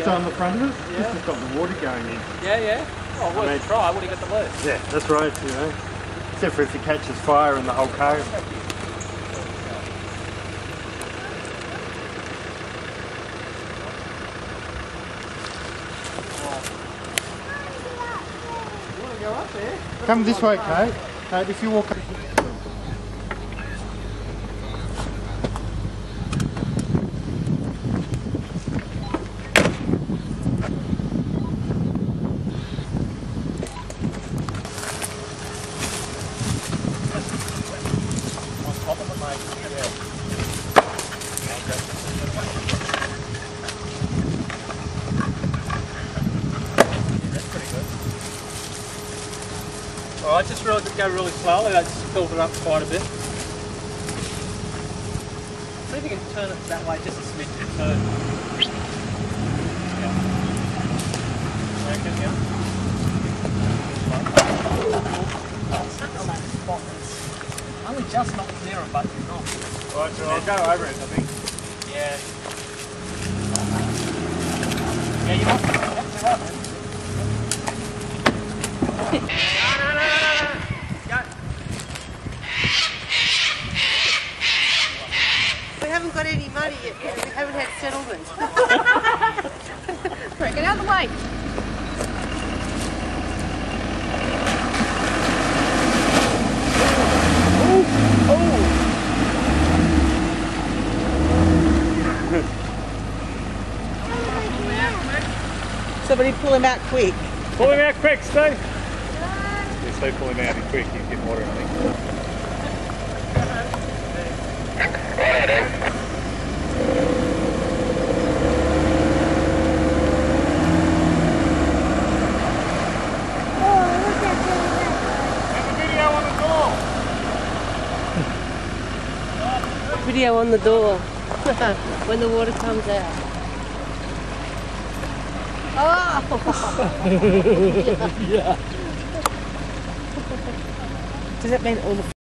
on the front of it? Yeah. This has got the water going in. Yeah, yeah. Oh, worth a try. What do you got to lose? Yeah, that's right, you know. Except for if it catches fire in the whole car. You want to go up there? Come this way, Kate. Kate, if you walk... Alright, just really go really slowly, I just filled it up quite a bit. See if you can turn it that way just a smidge. Turn. Yeah. Reckon, yeah. Only just not near it, but not. Right, so I'll go over it, I think. Yeah. Yeah, you might be right, man. We haven't got any money yet because we haven't had settlement. Right, get out of the way. Somebody pull him out quick. Pull him out quick, Steve. Yeah, Steve, pull him out quick. He's getting water, I think. Video on the door when the water comes out. Oh! Yeah. Does that mean all the